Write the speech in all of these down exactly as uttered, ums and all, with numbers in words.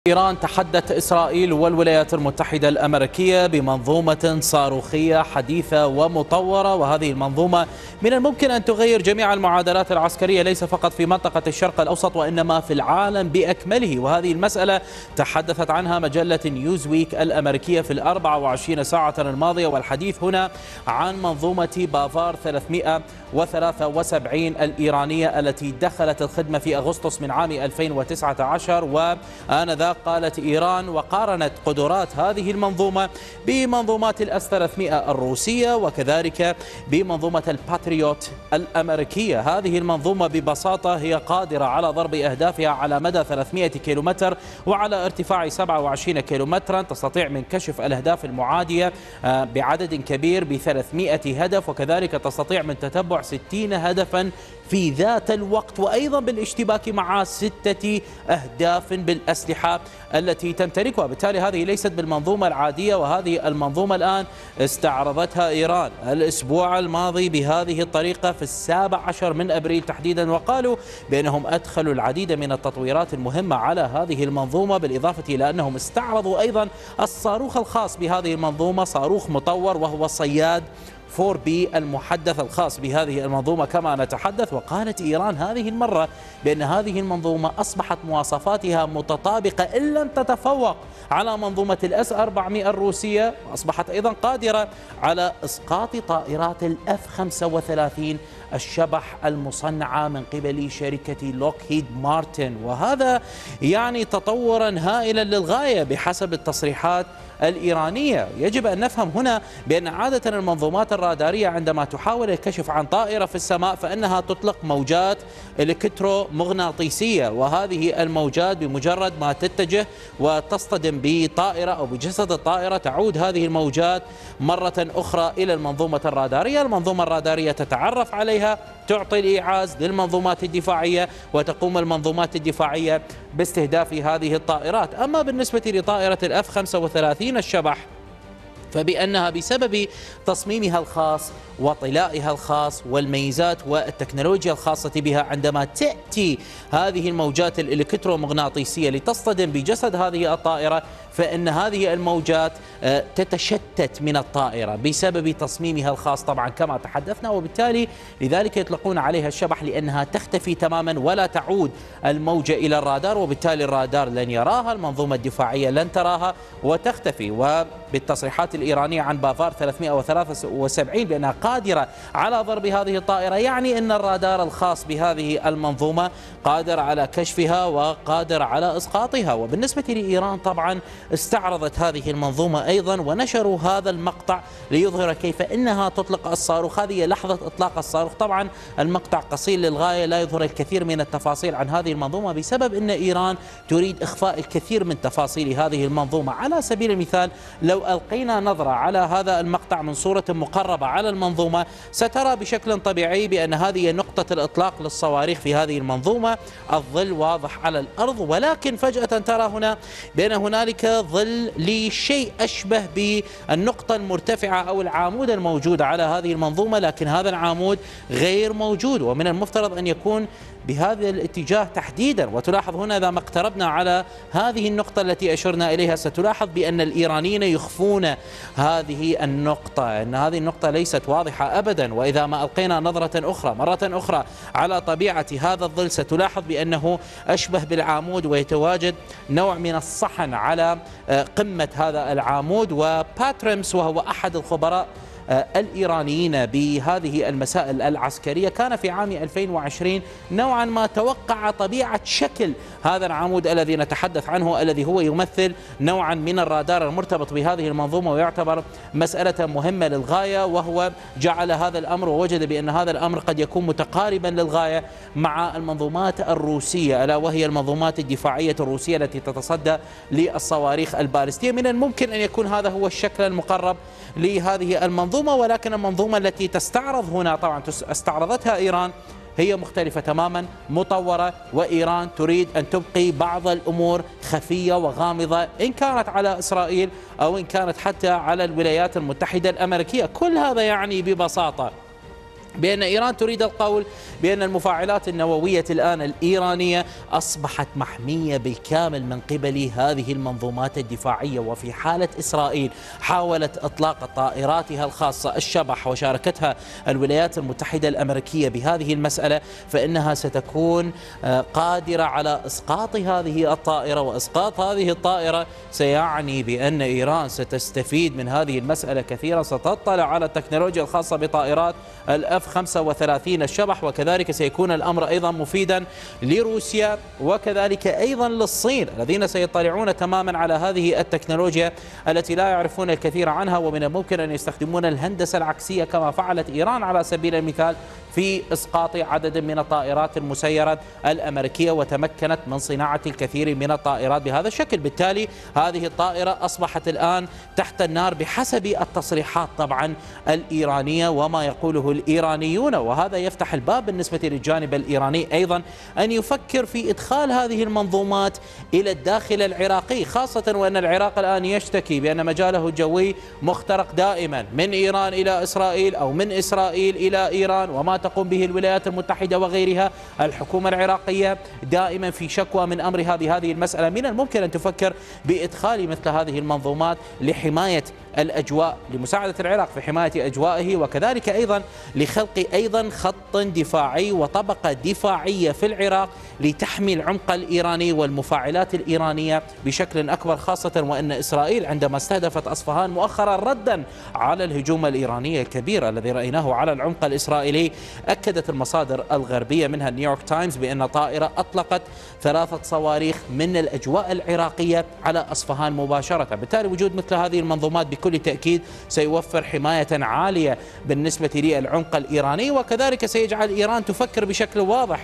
إيران تحدت إسرائيل والولايات المتحدة الأمريكية بمنظومة صاروخية حديثة ومطورة، وهذه المنظومة من الممكن أن تغير جميع المعادلات العسكرية ليس فقط في منطقة الشرق الأوسط وإنما في العالم بأكمله. وهذه المسألة تحدثت عنها مجلة نيوزويك الأمريكية في الأربع وعشرين ساعة الماضية، والحديث هنا عن منظومة بافار ثلاثمئة وثلاثة وسبعين الإيرانية التي دخلت الخدمة في أغسطس من عام ألفين وتسعة عشر. وآنذاك قالت إيران وقارنت قدرات هذه المنظومة بمنظومات الأس ثلاثمئة الروسية وكذلك بمنظومة الباتريوت الأمريكية. هذه المنظومة ببساطة هي قادرة على ضرب أهدافها على مدى ثلاثمئة كيلومتر وعلى ارتفاع سبعة وعشرين كيلومترا. تستطيع من كشف الأهداف المعادية بعدد كبير بثلاثمئة هدف، وكذلك تستطيع من تتبع ستين هدفا في ذات الوقت، وأيضا بالاشتباك مع ستة أهداف بالأسلحة التي تمتلكها. بالتالي هذه ليست بالمنظومة العادية، وهذه المنظومة الآن استعرضتها إيران الأسبوع الماضي بهذه الطريقة في السابع عشر من أبريل تحديدا، وقالوا بأنهم أدخلوا العديد من التطويرات المهمة على هذه المنظومة، بالإضافة إلى أنهم استعرضوا أيضا الصاروخ الخاص بهذه المنظومة، صاروخ مطور وهو صياد فور بي المحدث الخاص بهذه المنظومة كما نتحدث. وقالت إيران هذه المرة بأن هذه المنظومة أصبحت مواصفاتها متطابقة إن لم تتفوق على منظومة الأس أربعمئة الروسية، وأصبحت أيضا قادرة على إسقاط طائرات الأف خمسة وثلاثين الشبح المصنعة من قبل شركة لوكهيد مارتن. وهذا يعني تطورا هائلا للغاية بحسب التصريحات الإيرانية. يجب أن نفهم هنا بأن عادة المنظومات الرادارية عندما تحاول الكشف عن طائرة في السماء فإنها تطلق موجات إلكترومغناطيسية، وهذه الموجات بمجرد ما تتجه وتصطدم بطائرة أو بجسد الطائرة تعود هذه الموجات مرة أخرى إلى المنظومة الرادارية. المنظومة الرادارية تتعرف عليها، تعطي الإيعاز للمنظومات الدفاعية، وتقوم المنظومات الدفاعية باستهداف هذه الطائرات. أما بالنسبة لطائرة الأف خمسة وثلاثين الشبح فبأنها بسبب تصميمها الخاص وطلائها الخاص والميزات والتكنولوجيا الخاصة بها، عندما تأتي هذه الموجات الإلكترومغناطيسية لتصطدم بجسد هذه الطائرة فإن هذه الموجات تتشتت من الطائرة بسبب تصميمها الخاص طبعا كما تحدثنا، وبالتالي لذلك يطلقون عليها الشبح لأنها تختفي تماما ولا تعود الموجة إلى الرادار، وبالتالي الرادار لن يراها، المنظومة الدفاعية لن تراها وتختفي. وبالتصريحات الإيرانية عن بافار ثلاثمئة وثلاثة وسبعين بأنها قادرة على ضرب هذه الطائرة، يعني أن الرادار الخاص بهذه المنظومة قادر على كشفها وقادر على إسقاطها. وبالنسبة لإيران طبعا استعرضت هذه المنظومة أيضا ونشروا هذا المقطع ليظهر كيف أنها تطلق الصاروخ. هذه لحظة إطلاق الصاروخ، طبعا المقطع قصير للغاية لا يظهر الكثير من التفاصيل عن هذه المنظومة بسبب أن إيران تريد إخفاء الكثير من تفاصيل هذه المنظومة. على سبيل المثال لو ألقينا نظرة على هذا المقطع من صورة مقربة على المنظومة سترى بشكل طبيعي بأن هذه نقطة الإطلاق للصواريخ في هذه المنظومة، الظل واضح على الأرض، ولكن فجأة ترى هنا بأن هنالك ظل لشيء أشبه بالنقطة المرتفعة أو العامود الموجود على هذه المنظومة، لكن هذا العامود غير موجود ومن المفترض أن يكون بهذا الاتجاه تحديدا. وتلاحظ هنا إذا ما اقتربنا على هذه النقطة التي أشرنا إليها ستلاحظ بأن الإيرانيين يخفون هذه النقطة، أن هذه النقطة ليست واضحة أبدا. وإذا ما ألقينا نظرة أخرى مرة أخرى على طبيعة هذا الظل ستلاحظ بأنه أشبه بالعامود ويتواجد نوع من الصحن على قمة هذا العامود. وباتريمس وهو أحد الخبراء الإيرانيين بهذه المسائل العسكرية كان في عام ألفين وعشرين نوعا ما توقع طبيعة شكل هذا العمود الذي نتحدث عنه، الذي هو يمثل نوعا من الرادار المرتبط بهذه المنظومة ويعتبر مسألة مهمة للغاية، وهو جعل هذا الأمر ووجد بأن هذا الأمر قد يكون متقاربا للغاية مع المنظومات الروسية، ألا وهي المنظومات الدفاعية الروسية التي تتصدى للصواريخ البالستية. من الممكن أن يكون هذا هو الشكل المقرب لهذه المنظومة، ولكن المنظومة التي تستعرض هنا طبعا استعرضتها إيران هي مختلفة تماما، مطورة، وإيران تريد أن تبقي بعض الأمور خفية وغامضة إن كانت على إسرائيل أو إن كانت حتى على الولايات المتحدة الأمريكية. كل هذا يعني ببساطة بأن إيران تريد القول بأن المفاعلات النووية الآن الإيرانية أصبحت محمية بالكامل من قبل هذه المنظومات الدفاعية. وفي حالة إسرائيل حاولت إطلاق طائراتها الخاصة الشبح وشاركتها الولايات المتحدة الأمريكية بهذه المسألة، فإنها ستكون قادرة على إسقاط هذه الطائرة، وإسقاط هذه الطائرة سيعني بأن إيران ستستفيد من هذه المسألة كثيرا، ستطلع على التكنولوجيا الخاصة بطائرات الأف خمسة وثلاثين الشبح، وكذلك سيكون الأمر أيضا مفيدا لروسيا وكذلك أيضا للصين الذين سيطلعون تماما على هذه التكنولوجيا التي لا يعرفون الكثير عنها، ومن الممكن أن يستخدمون الهندسة العكسية كما فعلت إيران على سبيل المثال في إسقاط عدد من الطائرات المسيرة الأمريكية، وتمكنت من صناعة الكثير من الطائرات بهذا الشكل. بالتالي هذه الطائرة أصبحت الآن تحت النار بحسب التصريحات طبعا الإيرانية وما يقوله الإيرانيون، وهذا يفتح الباب بالنسبة للجانب الإيراني أيضا أن يفكر في إدخال هذه المنظومات إلى الداخل العراقي، خاصة وأن العراق الآن يشتكي بأن مجاله الجوي مخترق دائما من إيران إلى إسرائيل أو من إسرائيل إلى إيران، وما تقوم به الولايات المتحدة وغيرها. الحكومة العراقية دائما في شكوى من أمر هذه هذه المسألة. من الممكن أن تفكر بإدخال مثل هذه المنظومات لحماية الأجواء، لمساعدة العراق في حماية أجوائه، وكذلك أيضا لخلق أيضا خط دفاعي وطبقة دفاعية في العراق لتحمي العمق الإيراني والمفاعلات الإيرانية بشكل أكبر، خاصة وأن إسرائيل عندما استهدفت أصفهان مؤخرا ردا على الهجوم الإيراني الكبير الذي رأيناه على العمق الإسرائيلي، أكدت المصادر الغربية منها نيويورك تايمز بأن طائرة أطلقت ثلاثة صواريخ من الأجواء العراقية على أصفهان مباشرة. بالتالي وجود مثل هذه المنظومات بكل تأكيد سيوفر حماية عالية بالنسبة للعمق الإيراني، وكذلك سيجعل إيران تفكر بشكل واضح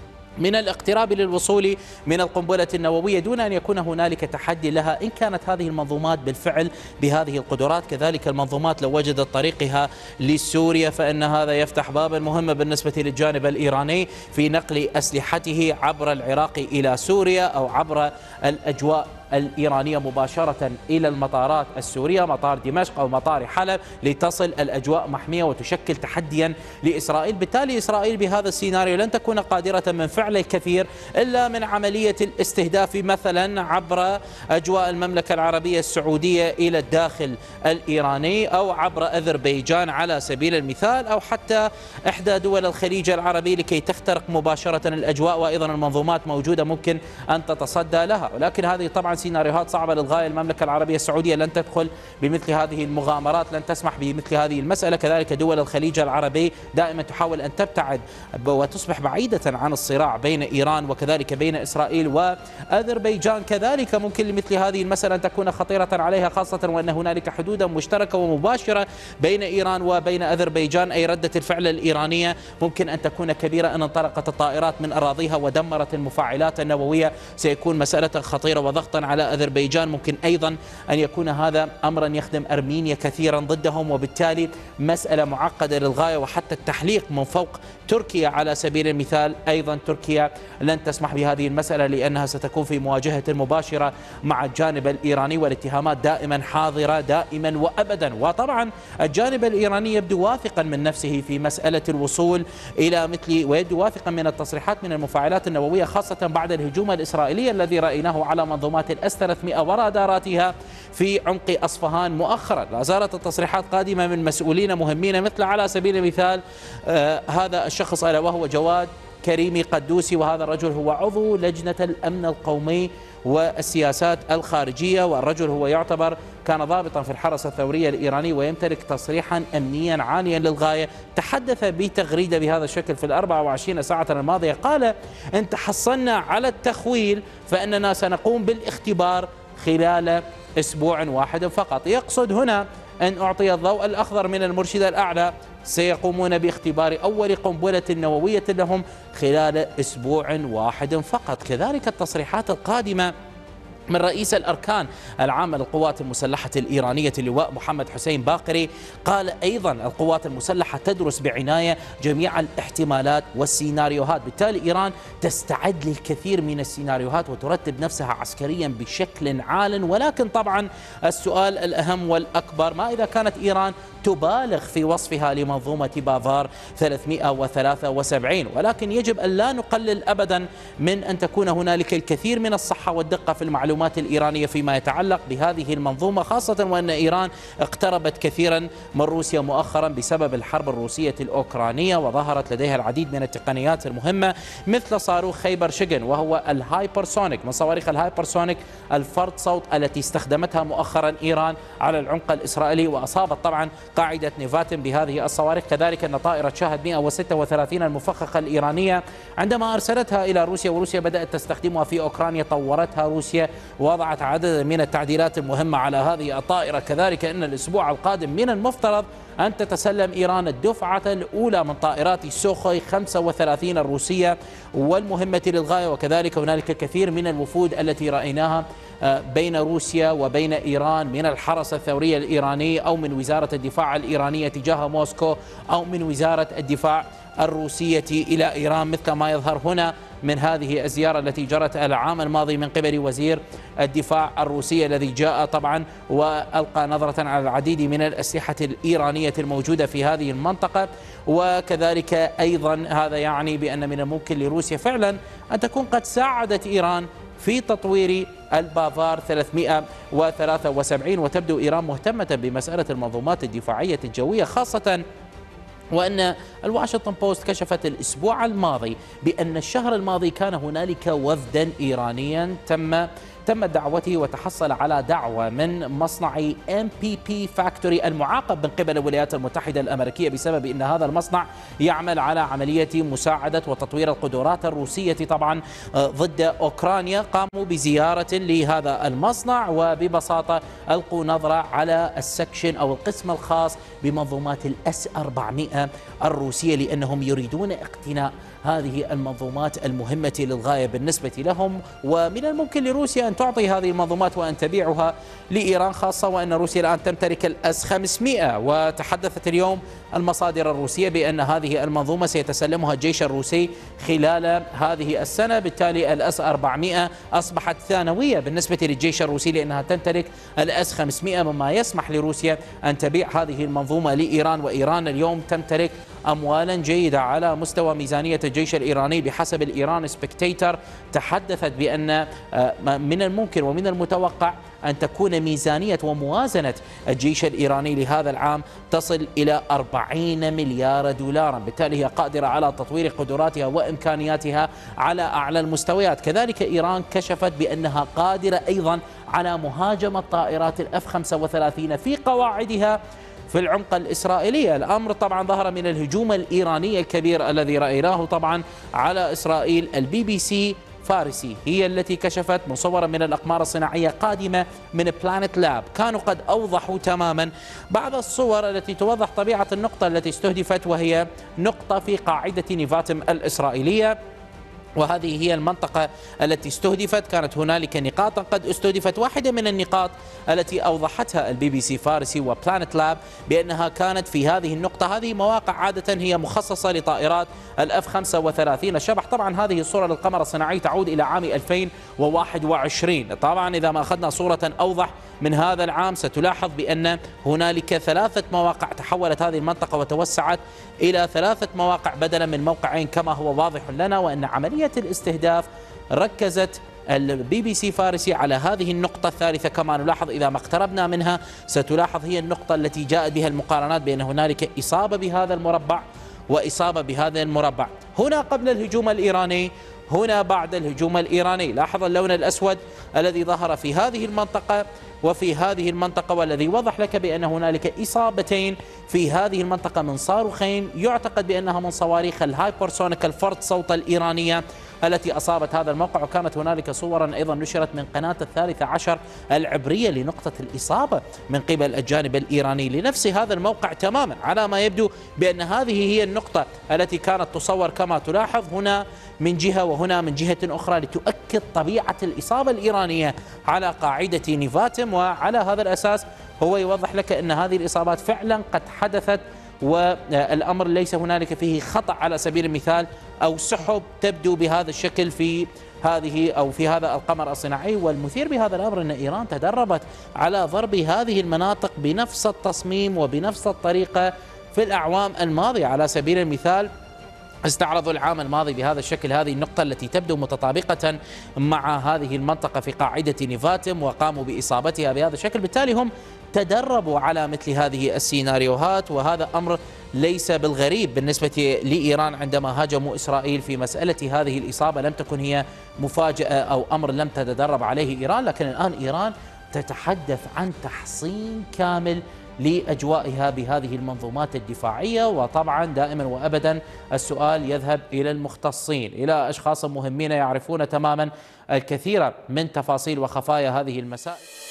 من الاقتراب للوصول من القنبلة النووية دون أن يكون هنالك تحدي لها إن كانت هذه المنظومات بالفعل بهذه القدرات. كذلك المنظومات لو وجدت طريقها لسوريا فإن هذا يفتح بابا مهما بالنسبة للجانب الإيراني في نقل أسلحته عبر العراق إلى سوريا أو عبر الأجواء الإيرانية مباشرة إلى المطارات السورية، مطار دمشق أو مطار حلب، لتصل الأجواء محمية وتشكل تحديا لإسرائيل. بالتالي إسرائيل بهذا السيناريو لن تكون قادرة من فعل الكثير إلا من عملية الاستهداف مثلا عبر أجواء المملكة العربية السعودية إلى الداخل الإيراني، أو عبر أذربيجان على سبيل المثال، أو حتى إحدى دول الخليج العربي لكي تخترق مباشرة الأجواء، وأيضا المنظومات موجودة ممكن أن تتصدى لها. ولكن هذه طبعا سيناريوهات صعبة للغاية. المملكة العربية السعودية لن تدخل بمثل هذه المغامرات، لن تسمح بمثل هذه المسألة. كذلك دول الخليج العربي دائما تحاول أن تبتعد وتصبح بعيدة عن الصراع بين إيران وكذلك بين إسرائيل وأذربيجان. كذلك ممكن لمثل هذه المسألة أن تكون خطيرة عليها، خاصة وأن هنالك حدودا مشتركة ومباشرة بين إيران وبين أذربيجان، أي ردة الفعل الإيرانية ممكن أن تكون كبيرة. أن انطلقت الطائرات من أراضيها ودمرت المفاعلات النووية سيكون مسألة خطيرة وضغطا على أذربيجان. ممكن أيضا أن يكون هذا أمرا يخدم أرمينيا كثيرا ضدهم، وبالتالي مسألة معقدة للغاية. وحتى التحليق من فوق تركيا على سبيل المثال، أيضا تركيا لن تسمح بهذه المسألة لأنها ستكون في مواجهة مباشرة مع الجانب الإيراني، والاتهامات دائما حاضرة دائما وأبدا. وطبعا الجانب الإيراني يبدو واثقا من نفسه في مسألة الوصول إلى مثل، ويبدو واثقا من التصريحات من المفاعلات النووية، خاصة بعد الهجوم الإسرائيلي الذي رأيناه على منظومات الأس ثلاثمئة وراداراتها في عمق أصفهان مؤخرا. لا زالت التصريحات قادمة من مسؤولين مهمين، مثل على سبيل المثال آه هذا الشخص ألا وهو جواد كريمي قدوسي، وهذا الرجل هو عضو لجنة الأمن القومي والسياسات الخارجية، والرجل هو يعتبر كان ضابطا في الحرس الثوري الإيراني ويمتلك تصريحا أمنيا عاليا للغاية. تحدث بتغريدة بهذا الشكل في الأربع وعشرين ساعة الماضية، قال: إن تحصلنا على التخويل فإننا سنقوم بالاختبار خلال أسبوع واحد فقط. يقصد هنا أن أعطي الضوء الأخضر من المرشد الأعلى، سيقومون باختبار أول قنبلة نووية لهم خلال أسبوع واحد فقط. كذلك التصريحات القادمة من رئيس الأركان العامة للقوات المسلحة الإيرانية اللواء محمد حسين باقري، قال أيضا القوات المسلحة تدرس بعناية جميع الاحتمالات والسيناريوهات. بالتالي إيران تستعد للكثير من السيناريوهات وترتب نفسها عسكريا بشكل عال. ولكن طبعا السؤال الأهم والأكبر، ما إذا كانت إيران تبالغ في وصفها لمنظومة بافار ثلاثمئة وثلاثة وسبعين، ولكن يجب أن لا نقلل أبدا من أن تكون هنالك الكثير من الصحة والدقة في المعلومات الإيرانية فيما يتعلق بهذه المنظومة، خاصة وأن إيران اقتربت كثيرا من روسيا مؤخرا بسبب الحرب الروسية الأوكرانية، وظهرت لديها العديد من التقنيات المهمة مثل صاروخ خيبر شجن وهو الهايبرسونيك، من صواريخ الهايبرسونيك الفرد صوت التي استخدمتها مؤخرا إيران على العمق الإسرائيلي وأصابت طبعا قاعدة نيفاتم بهذه الصواريخ. كذلك أن طائرة شاهد مئة وستة وثلاثين المفخخة الإيرانية عندما أرسلتها إلى روسيا وروسيا بدأت تستخدمها في أوكرانيا طورتها روسيا ووضعت عدد من التعديلات المهمة على هذه الطائرة. كذلك أن الأسبوع القادم من المفترض أن تتسلم إيران الدفعة الأولى من طائرات سوخوي خمسة وثلاثين الروسية والمهمة للغاية، وكذلك هنالك الكثير من الوفود التي رأيناها بين روسيا وبين إيران من الحرس الثوري الإيراني أو من وزارة الدفاع الإيرانية تجاه موسكو أو من وزارة الدفاع الروسية إلى إيران، مثل ما يظهر هنا من هذه الزيارة التي جرت العام الماضي من قبل وزير الدفاع الروسي الذي جاء طبعا وألقى نظرة على العديد من الأسلحة الإيرانية الموجودة في هذه المنطقة. وكذلك أيضا هذا يعني بأن من الممكن لروسيا فعلا أن تكون قد ساعدت إيران في تطوير البافار ثلاثمئة وثلاثة وسبعين، وتبدو إيران مهتمة بمسألة المنظومات الدفاعية الجوية، خاصة وأن الواشنطن بوست كشفت الأسبوع الماضي بأن الشهر الماضي كان هنالك وفدا إيرانيا تم تم دعوته وتحصل على دعوة من مصنع إم بي بي فاكتوري المعاقب من قبل الولايات المتحدة الأمريكية بسبب أن هذا المصنع يعمل على عملية مساعدة وتطوير القدرات الروسية طبعا ضد أوكرانيا. قاموا بزيارة لهذا المصنع وببساطة ألقوا نظرة على السكشن أو القسم الخاص بمنظومات الأس أربعمئة الروسية، لأنهم يريدون اقتناء هذه المنظومات المهمة للغاية بالنسبة لهم، ومن الممكن لروسيا أن تعطي هذه المنظومات وأن تبيعها لإيران، خاصة وأن روسيا الآن تمتلك الأس خمسمئة، وتحدثت اليوم المصادر الروسية بأن هذه المنظومة سيتسلمها الجيش الروسي خلال هذه السنة. بالتالي الأس أربعمئة أصبحت ثانوية بالنسبة للجيش الروسي لأنها تمتلك الأس خمسمئة، مما يسمح لروسيا أن تبيع هذه المنظومة لإيران. وإيران اليوم تمتلك أموالا جيدة على مستوى ميزانية الجيش الإيراني بحسب الإيران سبكتيتر، تحدثت بأن من الممكن ومن المتوقع أن تكون ميزانية وموازنة الجيش الإيراني لهذا العام تصل إلى أربعين مليار دولارا، بالتالي هي قادرة على تطوير قدراتها وإمكانياتها على أعلى المستويات. كذلك إيران كشفت بأنها قادرة أيضا على مهاجمة طائرات الأف خمسة وثلاثين في قواعدها في العمق الإسرائيلي. الأمر طبعا ظهر من الهجوم الإيراني الكبير الذي رأيناه طبعا على إسرائيل. البي بي سي فارسي هي التي كشفت مصورة من الأقمار الصناعية قادمة من بلانت لاب، كانوا قد أوضحوا تماما بعض الصور التي توضح طبيعة النقطة التي استهدفت، وهي نقطة في قاعدة نيفاتم الإسرائيلية، وهذه هي المنطقة التي استهدفت. كانت هنالك نقاطا قد استهدفت، واحدة من النقاط التي أوضحتها البي بي سي فارسي وبلانت لاب بأنها كانت في هذه النقطة. هذه مواقع عادة هي مخصصة لطائرات الأف خمسة وثلاثين الشبح. طبعا هذه الصورة للقمر الصناعي تعود إلى عام ألفين وواحد وعشرين. طبعا إذا ما أخذنا صورة أوضح من هذا العام ستلاحظ بأن هنالك ثلاثة مواقع تحولت هذه المنطقة وتوسعت إلى ثلاثة مواقع بدلا من موقعين كما هو واضح لنا، وأن عملية الاستهداف ركزت البي بي سي فارسي على هذه النقطة الثالثة كما نلاحظ. إذا ما اقتربنا منها ستلاحظ هي النقطة التي جاءت بها المقارنات بأن هنالك إصابة بهذا المربع وإصابة بهذا المربع، هنا قبل الهجوم الإيراني، هنا بعد الهجوم الإيراني. لاحظ اللون الأسود الذي ظهر في هذه المنطقة وفي هذه المنطقة، والذي وضح لك بأن هنالك إصابتين في هذه المنطقة من صاروخين يعتقد بأنها من صواريخ الهايبرسونيك الفرد صوت الإيرانية التي أصابت هذا الموقع. وكانت هنالك صورا أيضا نشرت من قناة الثالثة عشر العبرية لنقطة الإصابة من قبل الجانب الإيراني لنفس هذا الموقع تماما. على ما يبدو بأن هذه هي النقطة التي كانت تصور كما تلاحظ هنا من جهة وهنا من جهة أخرى لتؤكد طبيعة الإصابة الإيرانية على قاعدة نيفاتم. وعلى هذا الأساس هو يوضح لك أن هذه الإصابات فعلا قد حدثت، والأمر ليس هنالك فيه خطأ على سبيل المثال أو سحب تبدو بهذا الشكل في هذه أو في هذا القمر الصناعي. والمثير بهذا الأمر أن إيران تدربت على ضرب هذه المناطق بنفس التصميم وبنفس الطريقة في الأعوام الماضية. على سبيل المثال استعرضوا العام الماضي بهذا الشكل هذه النقطة التي تبدو متطابقة مع هذه المنطقة في قاعدة نيفاتم وقاموا بإصابتها بهذا الشكل. بالتالي هم تدربوا على مثل هذه السيناريوهات، وهذا أمر ليس بالغريب بالنسبة لإيران عندما هاجموا إسرائيل في مسألة هذه الإصابة. لم تكن هي مفاجأة أو أمر لم تتدرب عليه إيران، لكن الآن إيران تتحدث عن تحصين كامل لأجوائها بهذه المنظومات الدفاعية. وطبعا دائما وأبدا السؤال يذهب إلى المختصين، إلى أشخاص مهمين يعرفون تماما الكثير من تفاصيل وخفايا هذه المسائل.